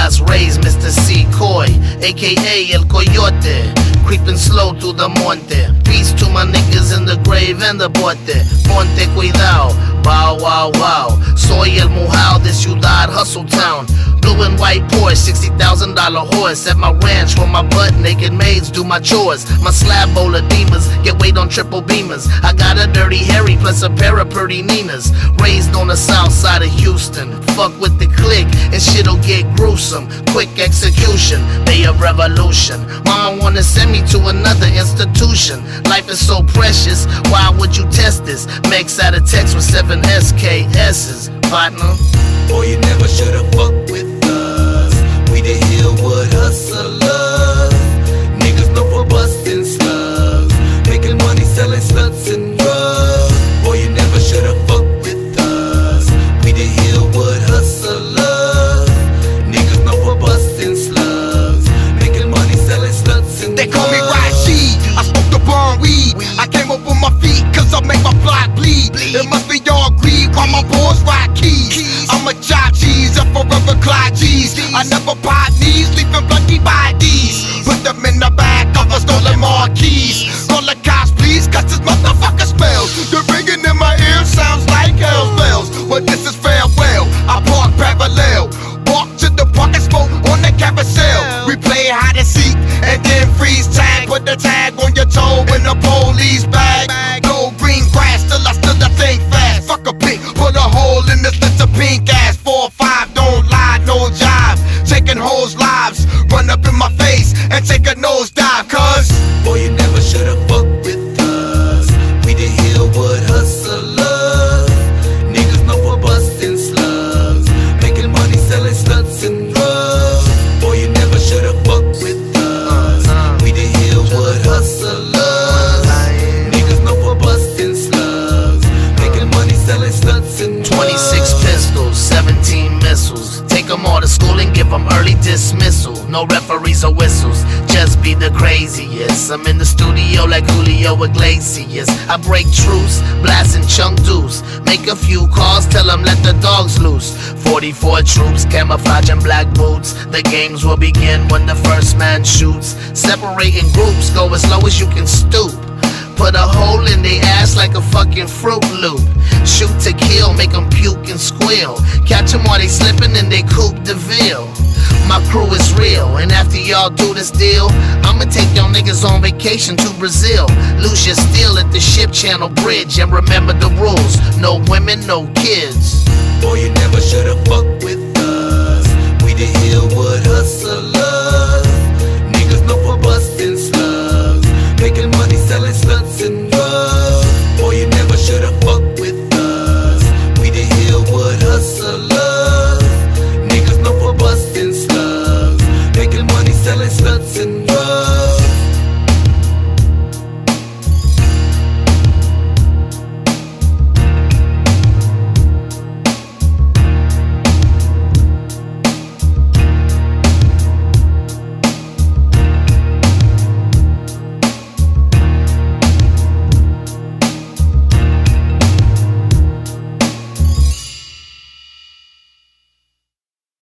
Hustlaz, raised Mr. C. Coy, aka El Coyote, creeping slow through the monte. Peace to my niggas in the grave and the bote. Ponte cuidado, bow wow wow. Soy el mojao de Ciudad Hustle Town. Blue and white Porsche, $60,000 horse. At my ranch where my butt naked maids do my chores. My slab bowl of demons get weight on triple beamers. I got a dirty Harry plus a pair of pretty Ninas. Raised on the south side of Houston. Fuck with the clique and shit'll get gruesome. Quick execution, day of revolution. Mama wanna send me to another institution. Life is so precious, why would you test this? Max out a text with 7 SKS's, partner. Boy, you never should've fucked with us. We the Hillwood hustlers. Niggas known for busting slugs, making money selling sluts and drugs. Boy, you never should've fucked with us. We the Hillwood hustlers. Niggas known for busting slugs, making money selling sluts and drugs. They call me Rashid, I smoke the bomb weed. I came up on my feet cause I make my block bleed. It must be all greed while my boys ride keys. I'm a job cheese, a forever Clyde G's. I never buy these, leaving bloody bodies. Put them in the back of a stolen marquees. Call the cops please, cause this motherfucker smells. The ringing in my ear sounds like hell's bells. But this is farewell, I park parallel. Walk to the park and smoke on the carousel. We play hide and seek and then freeze tag. Put the tag on your toe in the police bag. No green grass, still I think fast. Fuck a pig, put a hole in this list of pink ass. 4 or 5, don't lie, no job. Taking hoes' lives, run up in my face and take a nosedive. Cause boy, you never should've fucked with us. We the Hillwood hustlers. Niggas known for busting slugs, making money selling sluts and drugs. Boy, you never should've fucked with us. We the Hillwood hustlers. Niggas known for busting slugs, making money selling sluts and drugs. 26 pistols, 17 missiles. Take them all to school and give them early dismissal. No referees or whistles, just be the craziest. I'm in the studio like Julio Iglesias. I break truce, blasting chunk deuce. Make a few calls, tell them let the dogs loose. 44 troops, camouflage and black boots. The games will begin when the first man shoots. Separating groups, go as low as you can stoop. Put a hole in their ass like a fucking Fruit Loop. Shoot to kill, make them puke and squeal. Catch them while they slipping in they Coupe de Ville. My crew is real, and after y'all do this deal, I'ma take y'all niggas on vacation to Brazil. Lose your steel at the Ship Channel Bridge, and remember the rules, no women, no kids. Boy, you never should've fucked with us. We the Hillwood hustlers.